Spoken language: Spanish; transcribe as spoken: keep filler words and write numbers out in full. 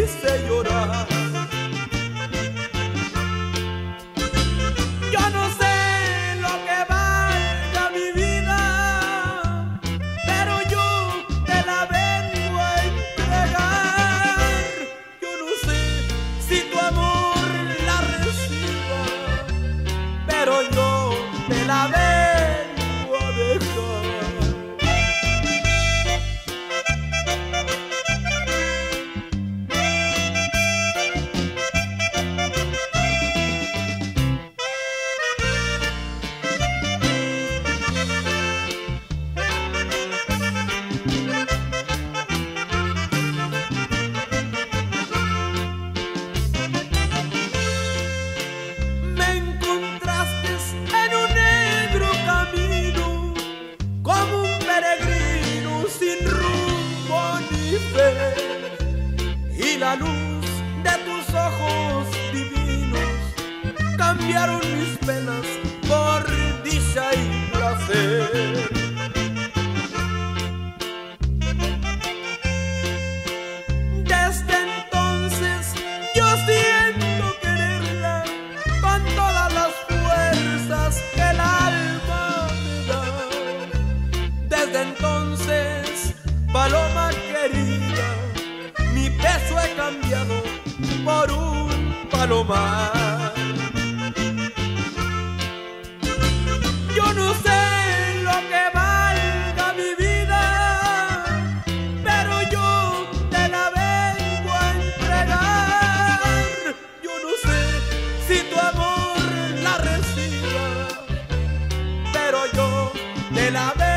hice llorar. Yo no sé lo que valga mi vida, pero yo te la vengo a entregar. Yo no sé si tu amor la reciba, pero yo te la vengo a dejar. Y la luz de tus ojos divinos cambiaron mis penas por dicha y placer. Desde entonces yo siento quererla con todas las fuerzas que el alma me da. Desde entonces, paloma querida, mi peso he cambiado por un palomar. Yo no sé lo que valga mi vida, pero yo te la vengo a entregar. Yo no sé si tu amor la reciba, pero yo te la vengo